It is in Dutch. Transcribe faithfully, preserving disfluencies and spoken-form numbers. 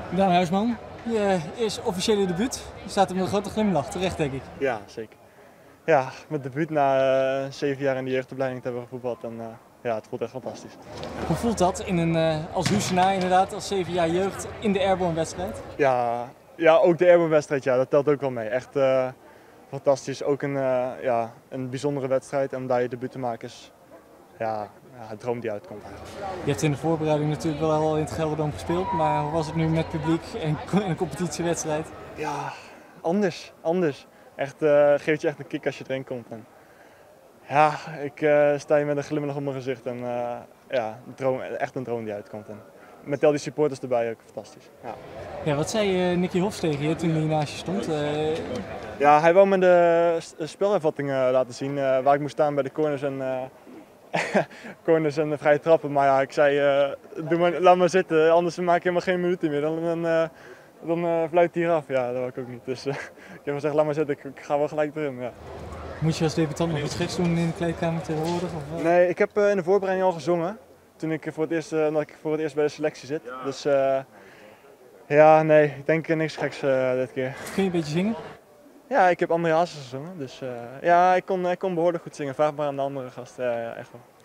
Daan Huisman, je eerste officiële debuut. Je staat er met een grote glimlach, terecht denk ik. Ja, zeker. Ja, mijn debuut na uh, zeven jaar in de jeugdopleiding te hebben gevoetbald en uh, ja, het voelt echt fantastisch. Hoe voelt dat in een, uh, als Huissenaar inderdaad, als zeven jaar jeugd in de Airborne wedstrijd? Ja, ja, ook de Airborne wedstrijd, ja, dat telt ook wel mee. Echt uh, fantastisch, ook een, uh, ja, een bijzondere wedstrijd en om daar je debuut te maken is ja, ja, een droom die uitkomt eigenlijk. Je hebt in de voorbereiding natuurlijk wel al in het Gelderdoom gespeeld, maar hoe was het nu met publiek en een competitiewedstrijd? Ja, anders, anders. Echt, uh, geeft je echt een kick als je erin komt. En ja, ik uh, sta hier met een glimlach op mijn gezicht en uh, ja, een droom, echt een droom die uitkomt. En met al die supporters erbij ook fantastisch. Ja, ja wat zei uh, Nicky Hofs tegen je toen hij naast je stond? Uh... Ja, hij wou me de spelervatting uh, laten zien, uh, waar ik moest staan bij de corners en, uh, corners en de vrije trappen. Maar ja, ik zei, uh, doe maar, laat maar zitten, anders maak ik helemaal geen minuten meer. Dan, dan, uh, dan uh, fluit hij hier af. Ja, dat wil ik ook niet. Dus uh, ik heb gezegd, laat maar zitten, ik, ik ga wel gelijk erin. Ja. Moet je als debutant nog iets geks doen in de kleedkamer tegenwoordig? Of? Nee, ik heb uh, in de voorbereiding al gezongen. Toen ik voor het eerst, uh, dat ik voor het eerst bij de selectie zit. Ja. Dus uh, ja, nee, ik denk niks geks uh, dit keer. Kun je een beetje zingen? Ja, ik heb André Hazes gezongen. Dus uh, ja, ik kon, ik kon behoorlijk goed zingen. Vraag maar aan de andere gast. Uh, echt wel.